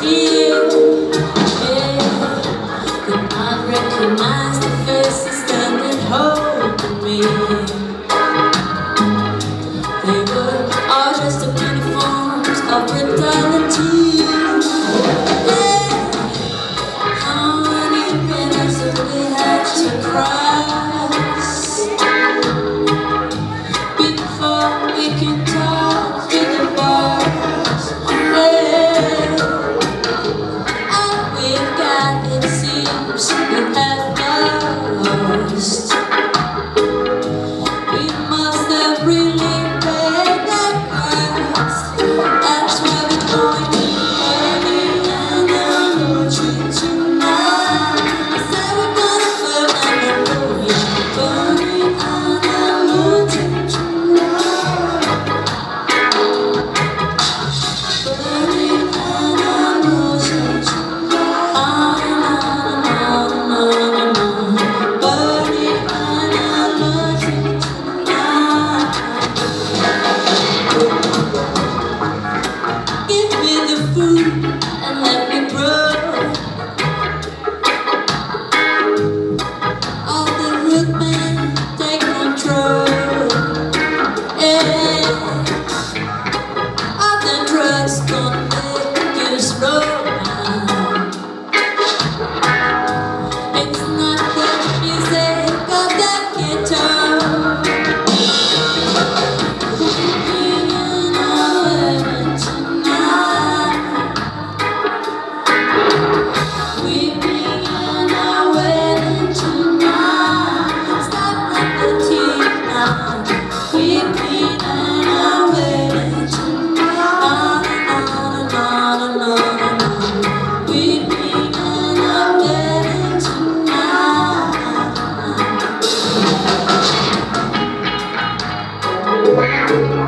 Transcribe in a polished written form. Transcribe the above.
here. Could not recognize the faces standing holding me. They were all dressed up in uniforms of brutality. How many rivers have we had to cross before we can talk to the bars? All we've got, it seems, we have lost. We must have really paid that cost. That's why we're going to early and energy tonight. I said we're gonna burn energy, burning energy tonight. Burning energy and let me grow. All the root men take control. All the drugs gonna make you slow down. It's not the music of the guitar. Weeping in our wedding tonight. Weeping in our wedding tonight. Stop the tears now. Weeping in our wedding tonight. Weeping in our wedding tonight.